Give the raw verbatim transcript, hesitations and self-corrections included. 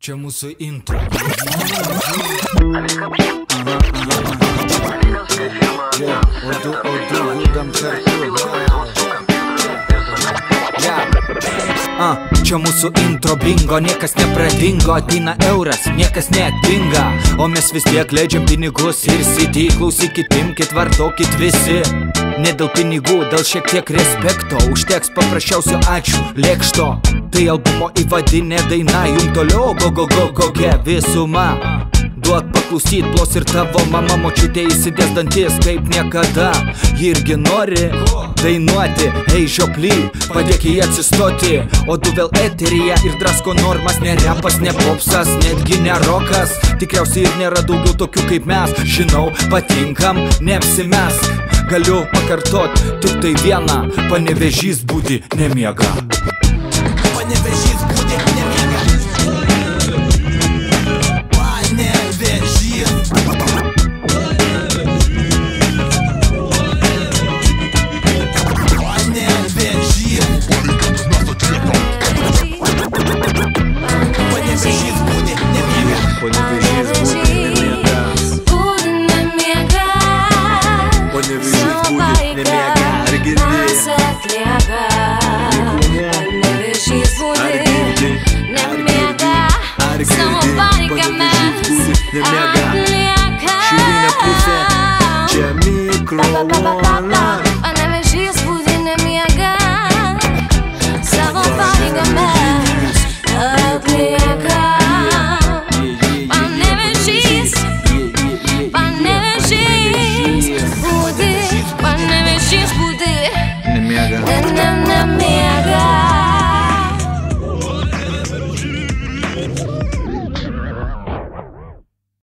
Čia mūsų intro. Odu, odu, judam kartu. A, čia mūsų intro bingo, niekas nepradingo, ateina euras, niekas neatpinga, o mes vis tiek leidžiam pinigus ir C D, klausykit, imkit, vartokit visi. Ne dėl pinigų, dėl šiek tiek respekto, užteks paprasčiausio ačiū, lėkšto. Tai albumo įvadinė daina, jum toliau go go go kokia visuma. Duok paklausyt, plos ir tavo mama, močiutė įsidės dantis kaip niekada. Ji irgi nori dainuoti, ei žioply, padėk jį atsistoti. O tu vėl eteryje ir drasko normas, ne repas, ne popsas, netgi ne rokas. Tikriausiai ir nėra daugiau tokių kaip mes, žinau, patinkam, neapsimesk. Galiu pakartot tik tai vieną, Panevėžys budi nemiega. Panevėžys budi nemiega. Panevėžys. Panevėžys. Panevėžys budi nemiega. Panevėžys budi nemiega. Panevėžys budi nemiega. Ar girdėjai? Panevėžys budi nemiega. Ar girdėjai? Panevėžys budi nemiega. Šiaurinė pusė, čia mikro.